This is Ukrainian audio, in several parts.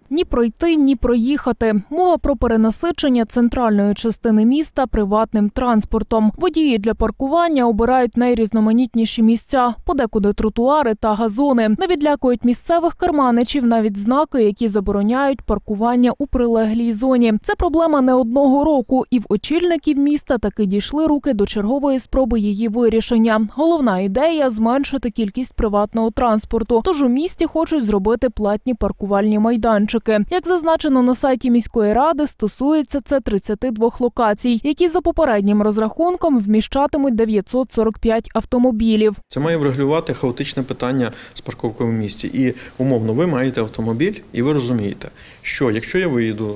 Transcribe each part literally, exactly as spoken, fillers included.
Ні пройти, ні проїхати. Мова про перенасичення центральної частини міста приватним транспортом. Водії для паркування обирають найрізноманітніші місця, подекуди тротуари та газони. Не відлякують місцевих керманичів навіть знаки, які забороняють паркування у прилеглій зоні. Це проблема не одного року, і в очільників міста таки дійшли руки до чергової спроби її вирішення. Головна ідея – зменшити кількість приватного транспорту. Тож у місті хочуть зробити платні паркувальні майданчики. Як зазначено на сайті міської ради, стосується це тридцяти двох локацій, які за попереднім розрахунком вміщатимуть дев'ятсот сорок п'ять автомобілів. Це має врегулювати хаотичне питання з парковкою в місті. І умовно, ви маєте автомобіль і ви розумієте, що якщо я виїду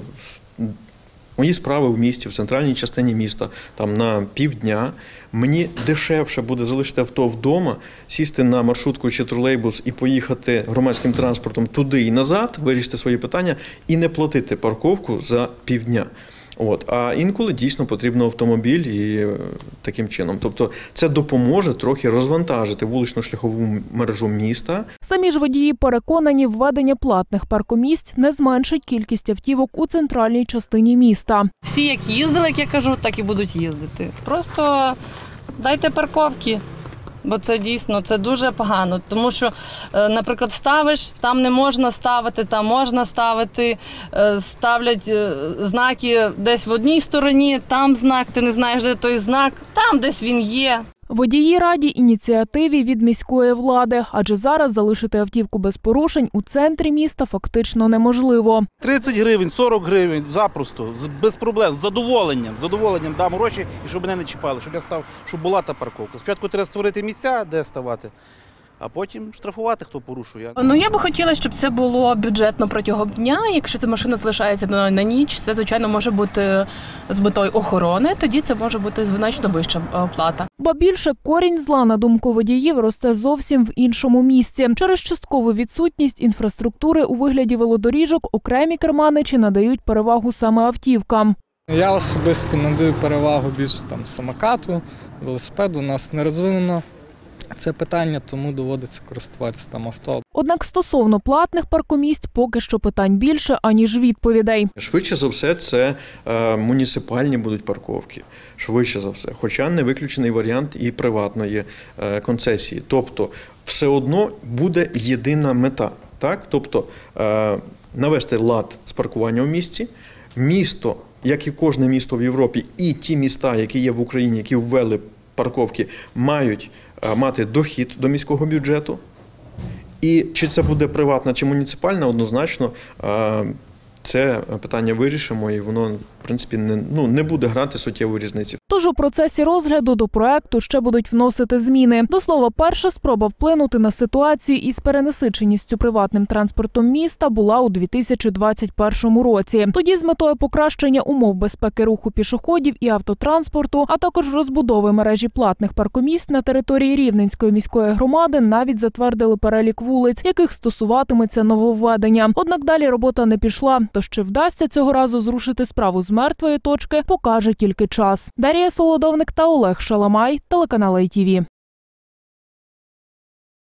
мої справи в місті, в центральній частині міста, там на півдня, мені дешевше буде залишити авто вдома, сісти на маршрутку чи тролейбус і поїхати громадським транспортом туди і назад, вирішити свої питання і не платити парковку за півдня. От. А інколи дійсно потрібен автомобіль і таким чином. Тобто це допоможе трохи розвантажити вулично-шляхову мережу міста. Самі ж водії переконані, введення платних паркомісць не зменшить кількість автівок у центральній частині міста. Всі як їздили, як я кажу, так і будуть їздити. Просто дайте парковки. Бо це дійсно, це дуже погано, тому що, наприклад, ставиш, там не можна ставити, там можна ставити, ставлять знаки десь в одній стороні, там знак, ти не знаєш, де той знак, там десь він є. Водії раді ініціативі від міської влади, адже зараз залишити автівку без порушень у центрі міста фактично неможливо. тридцять гривень, сорок гривень, запросто, без проблем, з задоволенням, з задоволенням дам гроші, і щоб мене не чіпали, щоб я став, щоб була та парковка. Спочатку треба створити місця, де ставати, а потім штрафувати, хто порушує. Ну, я би хотіла, щоб це було бюджетно протягом дня. Якщо ця машина залишається на, на ніч, це, звичайно, може бути з метою охорони, тоді це може бути значно вища оплата. Ба більше, корінь зла, на думку водіїв, росте зовсім в іншому місці. Через часткову відсутність інфраструктури у вигляді велодоріжок окремі керманичі надають перевагу саме автівкам. Я особисто надаю перевагу більше там самокату, велосипеду, у нас не розвинено це питання, тому доводиться користуватися там авто. Однак стосовно платних паркомісць поки що питань більше, аніж відповідей. Швидше за все, це е, муніципальні будуть парковки. Швидше за все. Хоча не виключений варіант і приватної е, концесії. Тобто, все одно буде єдина мета. Так? Тобто, е, навести лад з паркування в місті. Місто, як і кожне місто в Європі, і ті міста, які є в Україні, які ввели парковки, мають мати дохід до міського бюджету. І чи це буде приватна чи муніципальна, однозначно це питання вирішимо, і воно, в принципі, не, ну, не буде грати суттєвої різниці. Тож у процесі розгляду до проекту ще будуть вносити зміни. До слова, перша спроба вплинути на ситуацію із перенасиченістю приватним транспортом міста була у дві тисячі двадцять першому році. Тоді з метою покращення умов безпеки руху пішоходів і автотранспорту, а також розбудови мережі платних паркомісць на території Рівненської міської громади навіть затвердили перелік вулиць, яких стосуватиметься нововведення. Однак далі робота не пішла, тож чи вдасться цього разу зрушити справу з мертвої точки, покаже тільки час. Дар'я Солодовник та Олег Шаламай, телеканал ай ті ві.